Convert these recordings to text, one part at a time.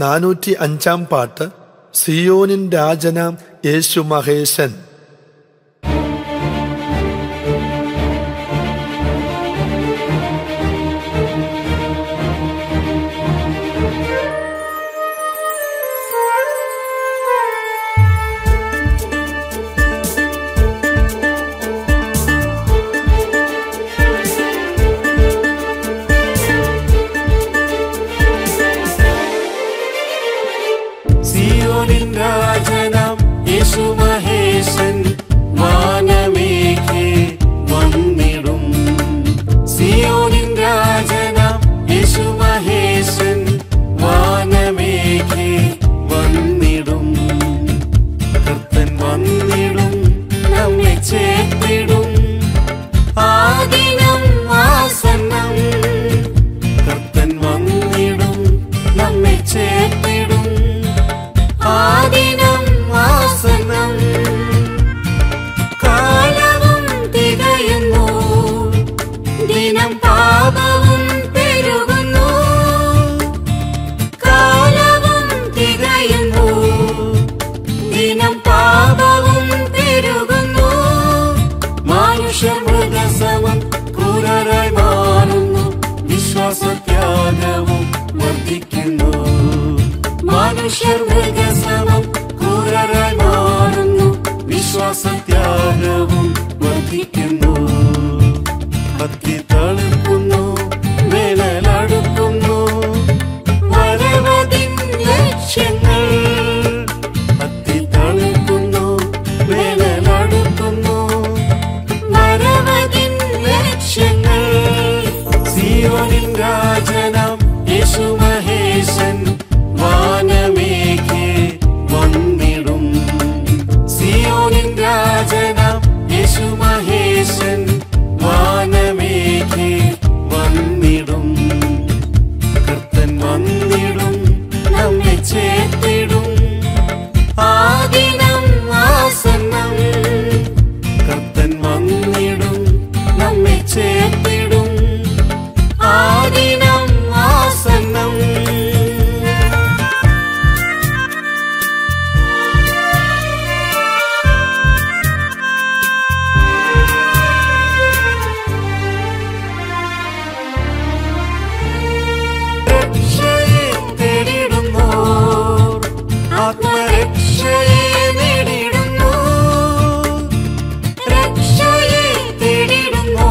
405 പാട്ട്. സിയോനിൻ രാജനാം യേശു മഹേശൻ. സിയോനിൻ രാജനാം യേശു മഹേശൻ വാനമേഘേ വന്നിടും. സിയോനിൻ രാജനാം യേശു മഹേശൻ വാനമേഘേ വന്നിടും. കർത്തൻ വന്നിടും, നമ്മെ ചേർത്തിടും, ആദിനം ആസന്നം. കർത്തൻ വന്നിടും, നമ്മെ ചേർത്തിടും, ആദിനം ആസന്നം. കാലവും തികയുന്നു, ദിനം പാപവും പെരുകുന്നു. കാലവും തികയുന്നു, ദിനം പാപവും പെരുകുന്നു. മനുഷ്യ മൃഗസമം ക്രൂരരായി മാറുന്നു, വിശ്വാസത്യാഗവും വർദ്ധിക്കുന്നു. മനുഷ്യർ മൃഗസമം ക്രൂരരായി മാറുന്നു, വിശ്വാസത്യാഗവും വർദ്ധിക്കുന്നു. കത്തി തളിർക്കുന്നു, വേനലടുക്കുന്നു, വരവതിൻ ലക്ഷ്യങ്ങൾ. കത്തി തളിർക്കുന്നു, വേനലടുക്കുന്നു, വരവതിൻ ലക്ഷ്യങ്ങൾ. സിയോനിൻ രാജനാം യേശു മഹേശൻ വാനമേഘേ വന്നിടും. സിയോനിൻ രാജനാം യേശു മഹേശൻ വാനമേഘേ വന്നിടും. കർത്തൻ വന്നിടും, നമ്മെ ചേർത്തിടും, ആദിനം ആസന്നം. കർത്തൻ വന്നിടും, നമ്മെ ചേർത്തിടും, ആദിനം ആസന്നം. രക്ഷയെ തേടിടുന്നു, ആത്മരക്ഷയെ നേടിടുന്നു. രക്ഷയെ തേടിടുന്നു,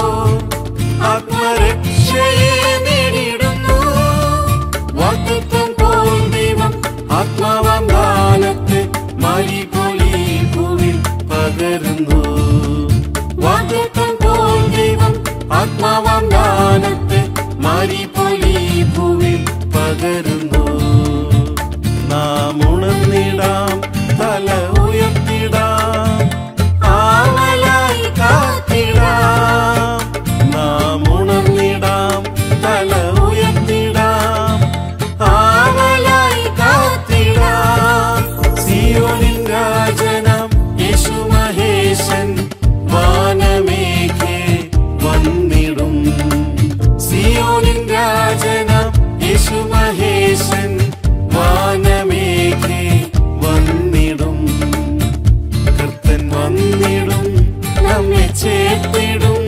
ആത്മരക്ഷയെ നേടിടുന്നു. വാഗ്ദത്തം പോൽ ദൈവം ആത്മാവാം ദാനത്തെ മാരിപോലി ഭൂവിൽ പകരുന്നു. വാഗ്ദത്തം പോൽ ദൈവം ആത്മാവാം ദാനത്തെ മാരിപോലി ഭൂവിൽ പകരുന്നു. നാം ഉണർന്നിടാം, തല ഉയർത്തിടാം, ആവലായി കാത്തിടാം. നാം ഉണർന്നിടാം, തല ഉയർത്തിടാം, ആവലായി കാത്തിടാം. സിയോനിൻ രാജനാം യേശു മഹേശൻ വാനമേഘേ വന്നിടും. സിയോനിൻ രാജനാം യേശു മഹേശൻ വാനമേഘേ വന്നിടും. കർത്തൻ വന്നിടും, നമ്മെ ചേർത്തിടും,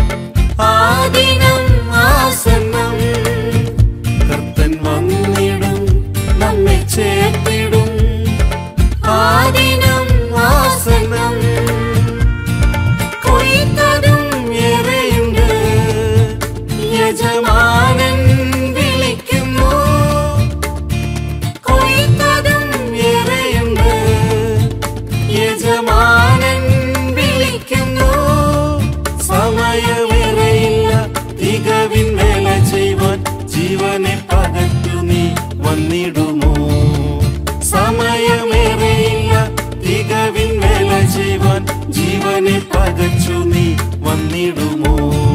ആദിനം ആസന്നം. കർത്തൻ വന്നിടും, നമ്മെ ചേർത്തിടും, ആദിനം ആസന്നം. കൊയ്ത്തതും ഏറെയുണ്ട്, യജമാനൻ വിളിക്കുന്നു. കൊയ്ത്തതും ഏറെയുണ്ട്, യജമാനൻ വിളിക്കുന്നു. സമയമേറെയില്ല, തികവിൻ വേല ചെയ്യുവാൻ, ജീവനെ പകർത്തു നീ വന്നിടുമോ. സമയമേറെയില്ല, തികവിൻ വേല ചെയ്യുവാൻ, ജീവനെ പകച്ചു നീ വന്നിടുമോ.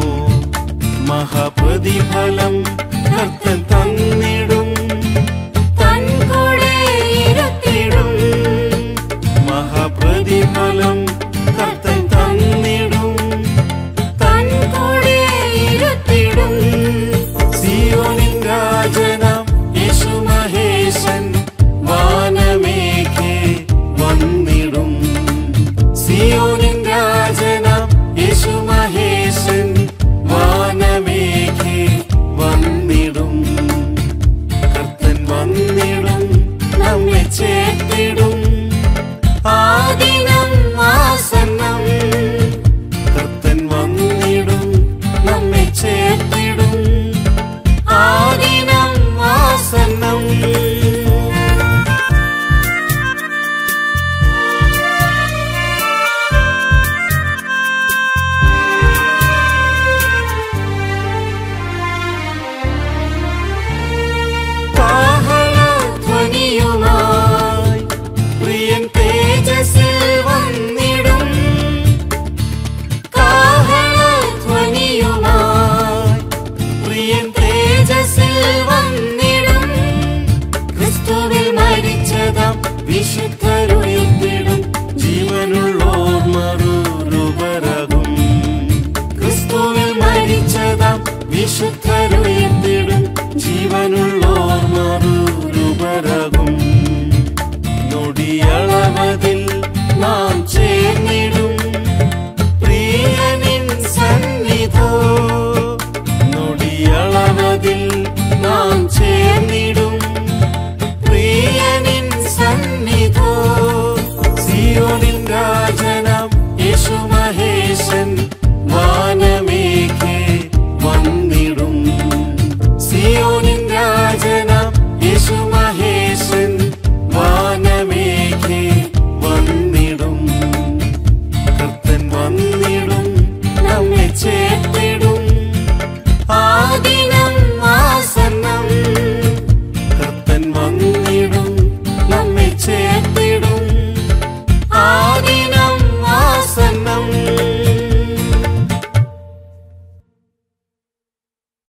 മഹാപ്രതിഫലം കർത്തൻ തന്നിടും, തൻ കൂടെ ഇരുത്തിടും. മഹാപ്രതിഫലം കർത്തൻ തന്നിടും, തൻ കൂടെ ഇരുത്തിടും. സിയോനിൻ രാജനാം യേശു മഹേശൻ വിശുദ്ധരുയർത്തിടും ജീവനുള്ളോർ മറുരൂപരാകും. ക്രിസ്തുവിൽ മരിച്ചതാം വിശുദ്ധരുയർത്തിടും ജീവനുള്ളോർ മറുരൂപരാകും. നൊടിയളവതിൽ നാം ചേർന്നിടും പ്രിയനിൻ സന്നിധോ. നൊടിയളവതിൽ നാം ചേർന്നിടും പ്രിയനിൻ സന്നിധോ. സിയോനിൻ രാജനാം യേശു മഹേശൻ വാനമേഘേ വന്നിടും. സിയോനിൻ രാജനാം യേശു മഹേശൻ വാനമേഘേ വന്നിടും. കർത്തൻ വന്നിടും നമ്മെ ചേർത്തിടും ആ ദിനം ആസന്നം. കർത്തൻ വന്നിടും